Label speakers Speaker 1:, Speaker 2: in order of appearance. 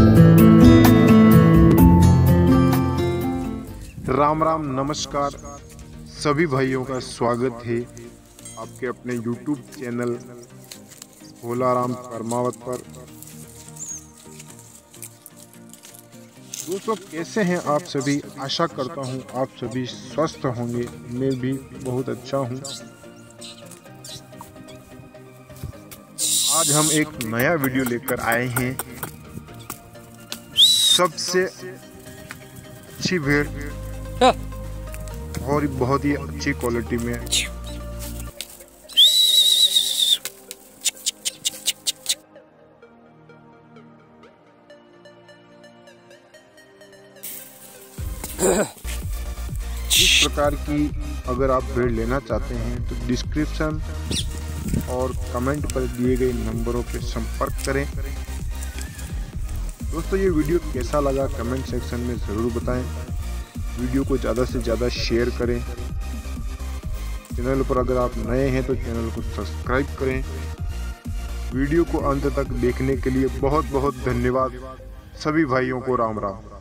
Speaker 1: राम राम नमस्कार सभी भाइयों का स्वागत है आपके अपने YouTube चैनल भोलाराम कर्मावत पर। दोस्तों कैसे हैं आप सभी? आशा करता हूं आप सभी स्वस्थ होंगे। मैं भी बहुत अच्छा हूं। आज हम एक नया वीडियो लेकर आए हैं। सबसे अच्छी भेड़ और बहुत ही अच्छी क्वालिटी में इस प्रकार की अगर आप भेड़ लेना चाहते हैं तो डिस्क्रिप्शन और कमेंट पर दिए गए नंबरों पर संपर्क करें। दोस्तों ये वीडियो कैसा लगा कमेंट सेक्शन में ज़रूर बताएं। वीडियो को ज़्यादा से ज़्यादा शेयर करें। चैनल पर अगर आप नए हैं तो चैनल को सब्सक्राइब करें। वीडियो को अंत तक देखने के लिए बहुत बहुत धन्यवाद। सभी भाइयों को राम राम।